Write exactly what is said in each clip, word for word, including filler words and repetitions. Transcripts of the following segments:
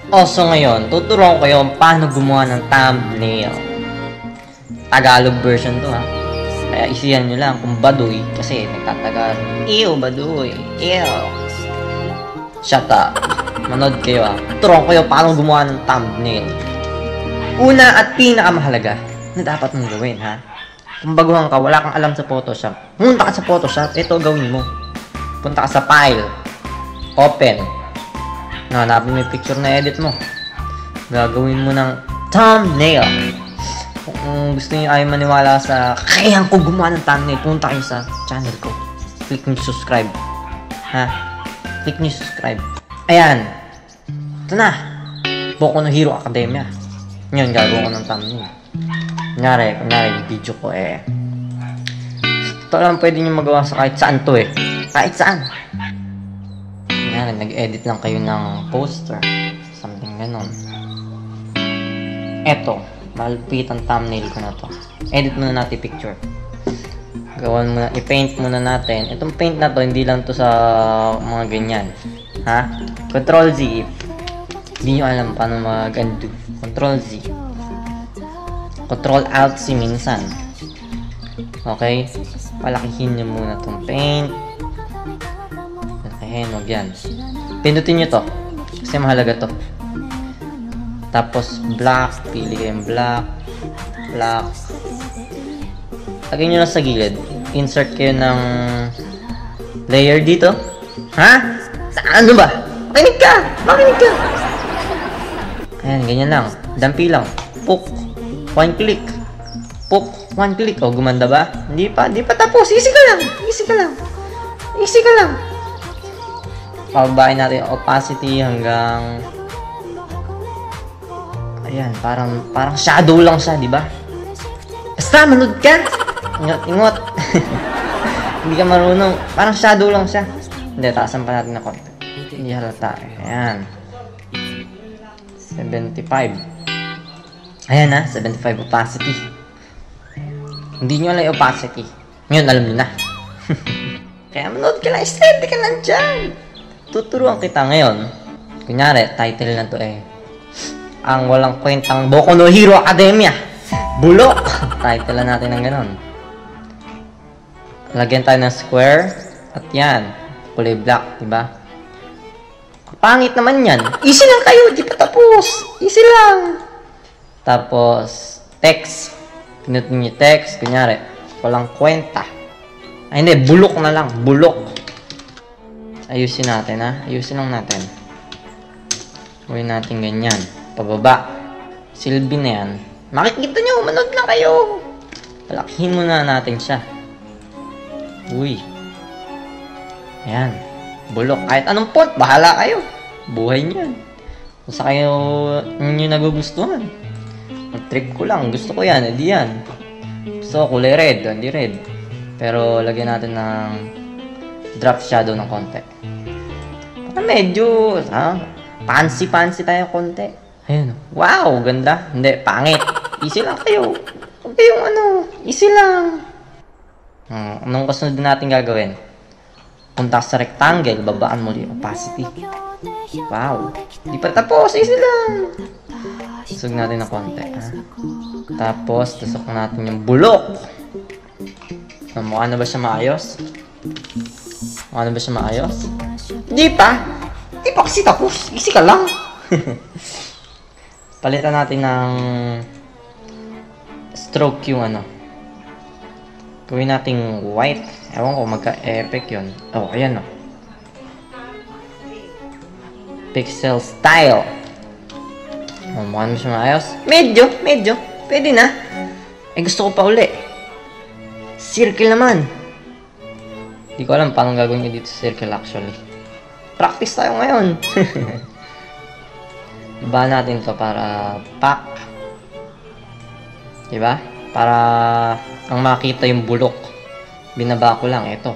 Also ngayon, tuturuan ko kayo kung paano gumawa ng thumbnail. Tagalog version to ha. Kaya isihan nyo lang kung baduy kasi nagtatagal. Ew, baduy. Ew. Shut up. Manood kayo ha. Tuturuan ko kayo paano gumawa ng thumbnail. Una at pinakamahalaga na dapat mong gawin ha. Kung baguhan ka, wala kang alam sa Photoshop, punta ka sa Photoshop, ito gawin mo. Punta ka sa file, open. Hanapin mo yung picture na edit mo. Gagawin mo ng thumbnail. Kung gusto niyo ay maniwala sa kayang ko gumawa ng thumbnail, punta kayo sa channel ko. Click nyo subscribe. Ha? Click nyo subscribe. Ayan. Ito na. Boku no Hero Academia. Ngayon, gagawin ko ng thumbnail. Kunyari, kunyari, yung video ko eh. Ito lang pwede nyo magawa sa kahit saan to eh. Kahit saan. Kunyari, nag-edit lang kayo ng poster. Something ganon. Eto, malupit ang thumbnail ko na to. Edit muna natin picture. Gawan muna, i-paint muna natin. Itong paint na to, hindi lang to sa mga ganyan. Ha? Control Z. Hindi nyo alam paano mag-undo. Control Z. Control Alt C minsan. Okay? Palakihin nyo muna itong paint. Palakihin, wag yan. Pindutin nyo to. Kasi mahalaga to. Tapos, black. Pili kayong black. Black. Lagay nyo lang sa gilid. Insert kayo ng layer dito. Ha? Saan ano ba? Makinig ka! Makinig ka! Ayan, ganyan lang. Dampi lang. Puk. One click. Puk. One click. O, gumanda ba? Hindi pa. Hindi pa tapos. Easy ka lang. Easy ka lang. Easy ka lang. Pababain natin yung opacity hanggang... Ayan. Parang, parang shadow lang siya, di ba? Basta, manood ka! Ingot, ingot. Hindi ka marunong. Parang shadow lang siya. Hindi, taasan pa natin na konti. Hindi halata. Ayan. seventy-five. Ayan na, seventy-five opacity. Hindi nyo alam yung opacity. Ngayon, alam nyo na. Kaya manood ka lang, steady ka lang dyan. Tuturuan kita ngayon. Kunyari, title na to eh. Ang walang kwentang Boku no Hero Academia. Bulok! Title na natin ng ganon. Lagyan tayo ng square. At yan, kulay black, diba? Pangit naman yan. Easy lang kayo, di pa tapos. Easy lang. Tapos, text. Pinutin niyo text. Kunyari, walang kwenta. Ay, hindi. Bulok na lang. Bulok. Ayusin natin, ha? Ayusin lang natin. Gawin natin ganyan. Pababa. Silbi na yan. Makikita nyo. Manood lang kayo. Palakihin muna natin siya. Uy. Ayan. Bulok. Kahit anong font. Bahala kayo. Buhay niyan. Kung sa kayo nyo nagugustuhan. Ang trick ko lang, gusto ko yan, edi yan. Gusto ko kulay red, hindi red. Pero lagyan natin ng drop shadow ng konti. Para medyo, ha? Fancy-fancy tayo konti. Ayun, wow, ganda. Hindi, pangit. Easy lang kayo. Huwag kayong ano, easy lang. Hmm, anong kasunod natin gagawin? Punta sa rectangle, babaan mo yung opacity. Wow, di pa tapos, easy lang. Tusog natin ng konti, ha? Tapos, tusok natin yung bulok. So, mukha na ba siya maayos? Mukha na ba siya maayos? Di pa! Di pa kasi tapos. Easy ka lang. Palitan natin ng stroke yung ano. Gawin natin white. Ewan ko, magka-epic yun. Oh, ayan o. Pixel style. Oh, mukha na siya maayos. Medyo, medyo. Pwede na. Eh, gusto ko pa uli. Circle naman. Hindi ko alam paano gagawin nyo dito sa circle actually. Practice tayo ngayon. Iba natin to para pack. Diba? Para ang makita yung bulok. Binaba ko lang. Ito.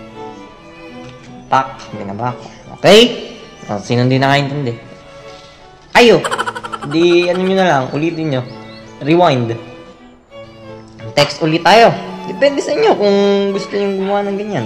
Pack. Binaba ko. Okay? Oh, sino hindi nakaintindi? Ayo! Di, ano nyo na lang, ulitin nyo. Rewind. Text ulit tayo. Depende sa inyo kung gusto nyo gumawa ng ganyan.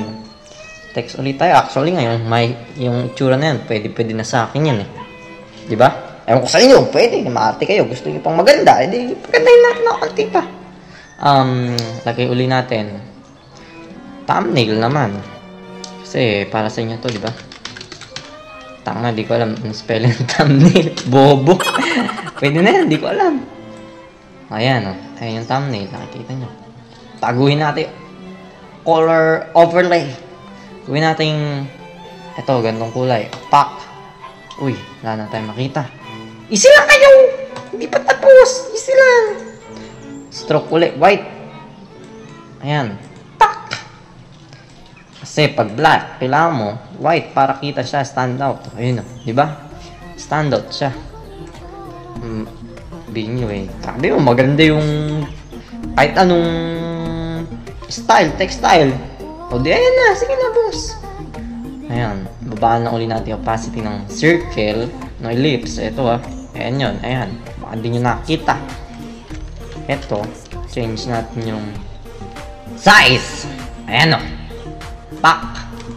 Text ulit tayo. Actually ngayon, may, yung itsura na yan, pwede, pwede na sa akin yan eh. Diba? Ewan ko sa inyo, pwede, maarte kayo, gusto niyo pang maganda, edi pagandahin natin ako konti pa. Um, lagay uli natin. Thumbnail naman. Kasi, para sa inyo to, di ba? Tanga, di ko alam ang spelling ng thumbnail. Bobo. Pwede na yan, di ko alam. Ayan, oh. Ayan yung thumbnail, nakikita nyo. Taguhin natin. Color overlay. Gawin natin ito, gandong kulay. Pak. Uy, wala na tayong makita. Easy lang kayo! Hindi pa tapos. Easy lang. Stroke ulit. White. Ayan. Tak! Kasi pag black, kailangan mo white para kita siya, stand out. Ayun o. Diba? Stand out siya. Hmm. Binyo eh. Sabi mo, maganda yung kahit anong style, textile. O di, ayan na. Sige na, boss. Ayan. Babaan na uli natin yung opacity ng circle, ng ellipse. Ito ah. Ayan yun. Ayan. Baka hindi nyo nakita. Ito. Change natin yung size. Ayan o. Pak.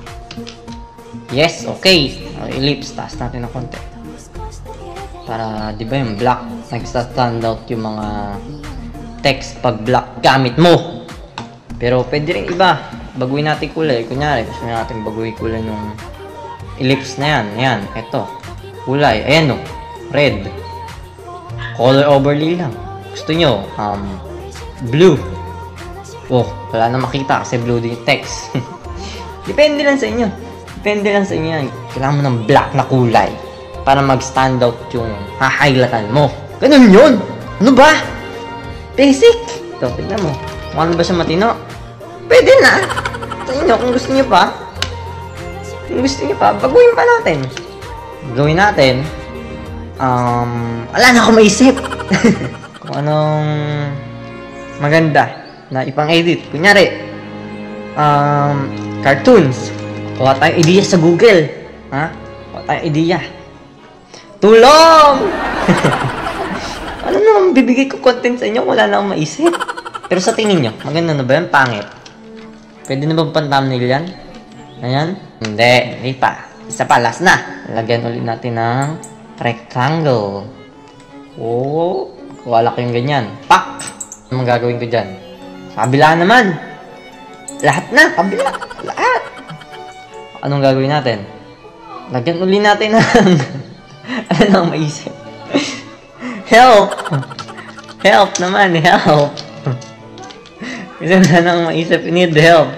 Yes, okay. O, ellipse. Taas natin na konti. Para, di ba yung black, nagsa-stand out yung mga text pag black gamit mo. Pero pwede rin iba. Baguhin natin kulay. Kunyari, gusto natin baguhin kulay ng ellipse na yan. Ayan, eto. Kulay. Ayan o. Red. Color overlay lang. Gusto nyo, um, blue. Oh, wala na makita kasi blue din yung text. Depende lang sa inyo. Depende lang sa inyo yan. Kailangan mo ng black na kulay para mag-stand out yung ha-highlightan mo. Ganun yun! Ano ba? Basic! Ito, tignan mo. Kung ano ba siya matino? Pwede na! Sa inyo, kung gusto niyo pa, kung gusto niyo pa, baguhin pa natin. Gawin natin, um, wala na ako maisip. Kung anong maganda na ipang-edit. Kunyari, um, cartoons. Kuha tayong ideya sa Google. Ha? Kuha tayong ideya. Tulong! Ano naman bibigay ko content sa inyo? Wala na akong maisip. Pero sa tingin nyo, maganda na ba yan? Pangit. Pwede na bang pan-thumbnail yan? Ayan? Hindi. Hindi pa. Isa pa. Last na. Lagyan ulit natin ng rectangle. Oo. Wala ko yung ganyan. Pak! Ano gagawin ko dyan? Sa kabila naman. Lahat na. Kabila. Lahat. Anong gagawin natin? Lagyan ulit natin ng... ano nang maisip? Help! Help naman. Help! Kasi wala nang maisip. You need help.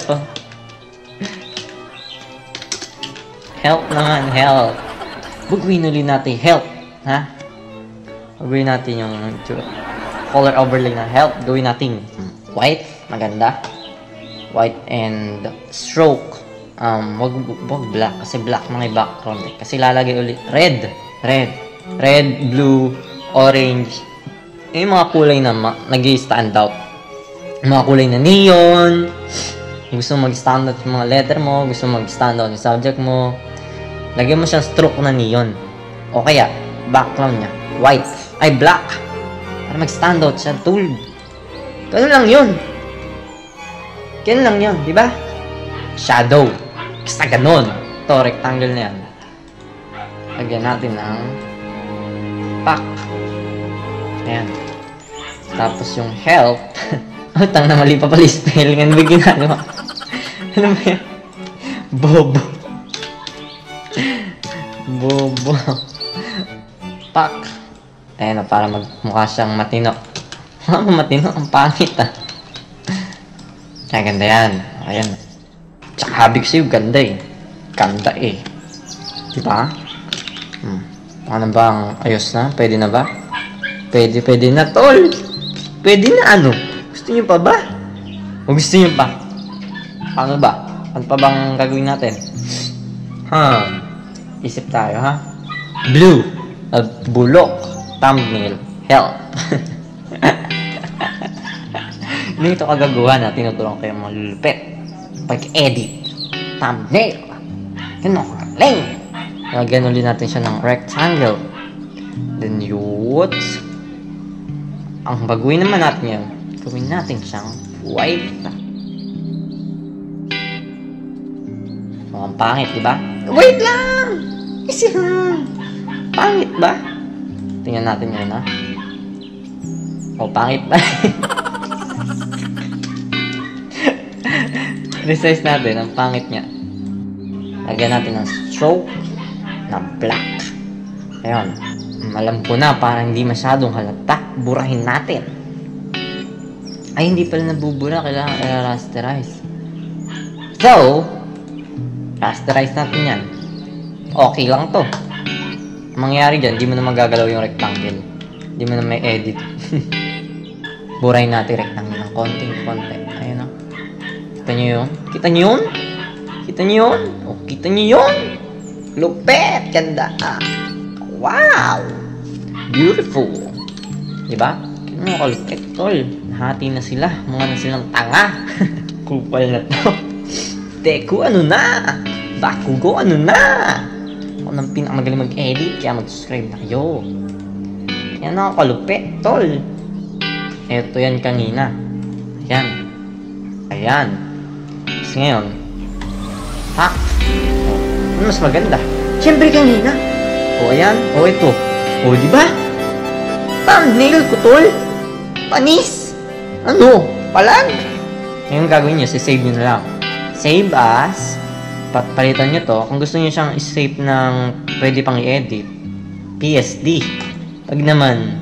Help naman. Help. Baguhin ulit natin. Help. Ha? Baguhin natin yung color overlay na help. Gawin natin white. Maganda. White and stroke. Um, wag, wag black. Kasi black na may background. Eh. Kasi lalagay ulit. Red. Red. Red, blue, orange. Yung mga kulay na nag-i-stand out. Mga kulay na neon. Gusto mo mag-stand out yung mga letter mo. Gusto mo mag-stand out yung subject mo. Lagyan mo siyang stroke na neon. O kaya, background niya, white. Ay, black. Para mag-stand out siya. Tool. Ganun lang yun. Ganun lang yun, di ba? Shadow. Basta ganun. Ito, rectangle na yan. Lagyan natin ng pack. Ayan. Tapos yung help. Oh, tang na mali pa pala yung spelling. Ano ba ginagawa? Ano ba yan? Bobo. Bobo. Pack. Ayan o, para magmukha siyang matino. Mga matino, ang pangit ah. Ay, ganda yan. Ayan. Tsaka habig sa'yo, ganda eh. Ganda eh. Diba? Hmm. Ano ba ang ayos na? Pwede na ba? Pwede, pwede na, tol. Pwede na ano? Gusto niyo pa ba? O gusto niyo pa? Ano ba? Ano pa bang gagawin natin? Ha? Isip tayo, ha? Blue. Uh, bulok. Thumbnail. Help. Hindi ito kagagawa na tinutulong kayo mga lulupit. Pag-edit. Thumbnail. Ganun, galing. Lagyan ulit natin siya ng rectangle. Then yun. Ang baguhin naman natin yan. Gawin natin siyang white. Mukhang pangit, diba? Wait lang! Easy lang! Pangit ba? Tingnan natin yun, ha? O, pangit pa. Resize natin, ang pangit niya. Lagyan natin ng stroke na black. Ayun. Alam ko na, parang hindi masyadong halata. Burahin natin. Ay, hindi pala nabubura. Kailangan i-rasterize. So, rasterize natin yan. Okay lang to. Ang mangyayari dyan, di mo na magagalaw yung rectangle. Di mo na may edit. Burahin natin rectangle ng konting-konti. Ayun o. Kita nyo yun? Kita nyo yun? Kita nyo yun? O, kita nyo yun? Lupet! Ganda! Ah. Wow! Beautiful! Diba? Kaya mo kalupet, tol. Nahati na sila. Mga na silang tanga. Kupal na to. Teku, ano na? Bakugo, ano na? Ako nang pinakamagaling mag-edit, kaya mag-subscribe na kayo. Yan ako kalupet, tol. Ito yan kanina. Ayan. Ayan. Tapos ngayon, ha? Oh, ano mas maganda? Siyempre kanina. O, ayan. O, ito. O, diba? Thumbnail ko, tol. Panis. Ano? Palag? Ngayon gagawin nyo, sisave nyo na lang. Save as. Palitan nyo to. Kung gusto nyo siyang isave ng pwede pang i-edit, P S D. Pag naman,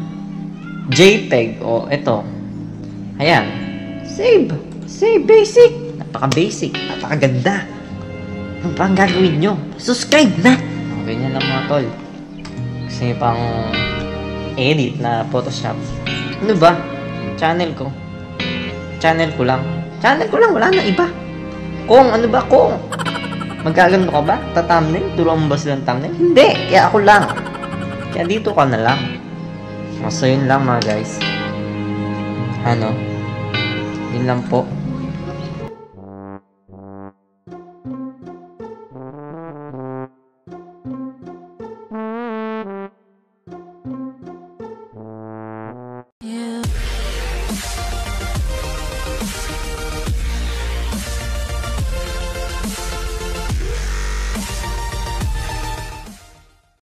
JPEG. O, ito. Ayan. Save. Save basic. Napaka-basic. Napaka-ganda. Ano pa ang gagawin nyo? Subscribe na! O, ganyan lang mga tol. Gusto nyo pang edit na Photoshop. Ano ba? Channel ko. Channel ko lang. Channel ko lang. Wala na iba. Kung, ano ba? Kung magagano ka ba? Ta-thumbnail? Turuan mo ba silang thumbnail? Hindi. Kaya ako lang. Kaya dito ka na lang. So, yun lang mga guys. Ano? Yun lang po.